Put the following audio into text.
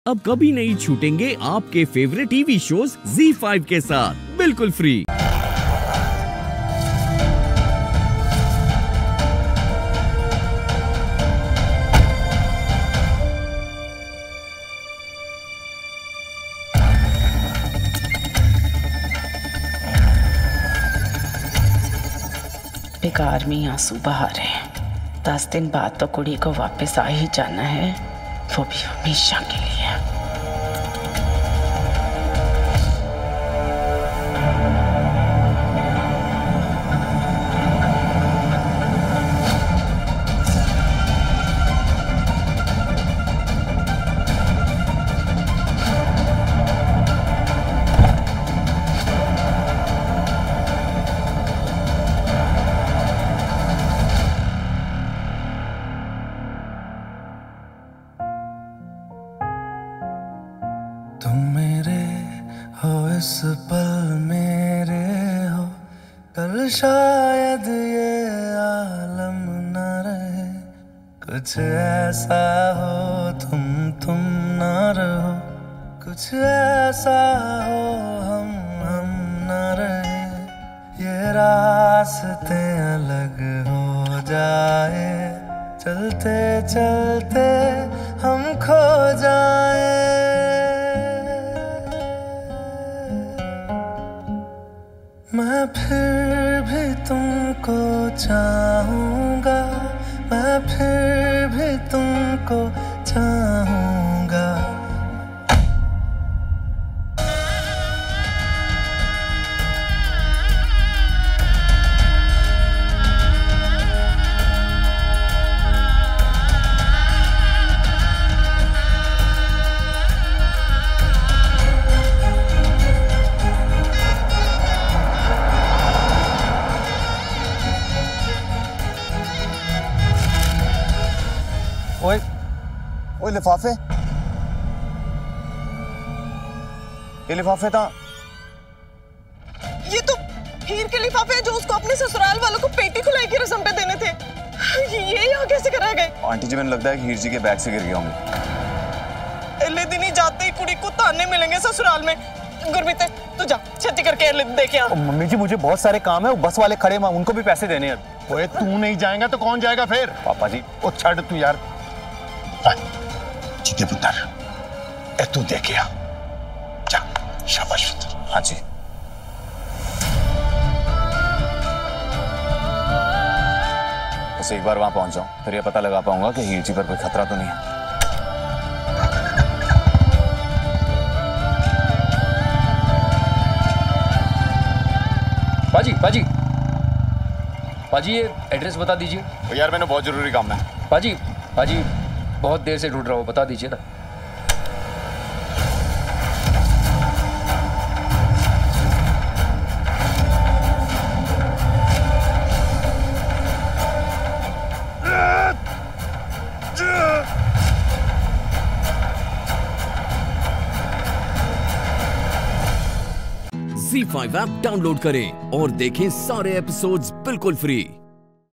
अब कभी नहीं छूटेंगे आपके फेवरेट टीवी शोज ZEE5 के साथ बिल्कुल फ्री। बेकार में आंसू बहा रहे हैं। 10 दिन बाद तो कुड़ी को वापस आ ही जाना है, वो भी हमेशा के लिए। तुम मेरे हो इस पल मेरे हो, कल शायद ये आलम न रहे। कुछ ऐसा हो तुम न रहो, कुछ ऐसा हो हम न रहे। ये रास्ते अलग हो जाए, चलते चलते हम खो जाए। मैं फिर भी तुमको चाहूँगा, मैं फिर भी तुमको चाहूँगा। ओए ओए लिफाफे, ये लिफाफे था। ये तो हीर के लिफाफे हैं जो उसको अपने ससुराल वालों को पेटी खुलाई की रस्म पे देने थे। ये यहाँ कैसे करा गए? आंटी जी, मैंने लगता है कि हीर जी के बैग से गिर गया होंगे। अगले दिन ही जाते ही कुड़ी को ताने मिलेंगे ससुराल में। गुरमीत तू जा छेती करके देखे आ। मम्मी जी मुझे बहुत सारे काम है, वो बस वाले खड़े हैं, उनको भी पैसे देने हैं। ओए तू नहीं जाएगा तो कौन जाएगा फिर? पापा जी ओ छड़ तू यार। जीते पुत्र, ए तू देखे आ, जा। शाबाश पुत्र। हाँ जी। बस एक बार वहां पहुंच जाऊं, फिर ये पता लगा पाऊंगा कि हीर जी पर कोई खतरा तो नहीं है। पाजी पाजी पाजी, ये एड्रेस बता दीजिए। यार मैंने बहुत जरूरी काम है। पाजी पाजी, बहुत देर से ढूंढ रहा हूँ, बता दीजिए ना। ZEE5 ऐप डाउनलोड करें और देखें सारे एपिसोड्स बिल्कुल फ्री।